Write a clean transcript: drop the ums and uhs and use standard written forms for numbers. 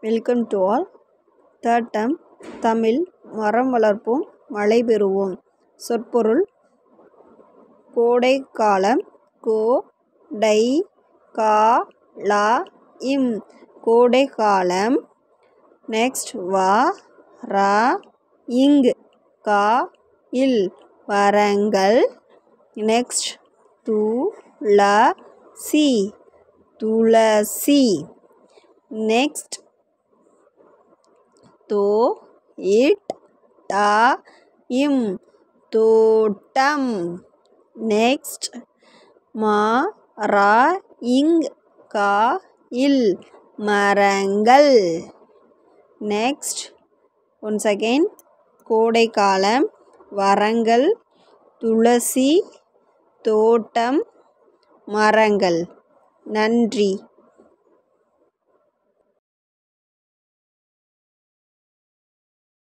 Welcome to all. Third term Tamil. மரம் வளர்ப்போம் மழை பெறுவோம். சொற்பொருள்: கோடை காலம். கோடை காலம் கோடை காலம். நெக்ஸ்ட் காயில் மரங்கள். நெக்ஸ்ட் துளசி. நெக்ஸ்ட் தோட்டம். நெக்ஸ்ட் மரங்கள். நெக்ஸ்ட் ஒன்ஸ் அகெயின் கோடை காலம், மரங்கள், துளசி, தோட்டம், மரங்கள். நன்றி.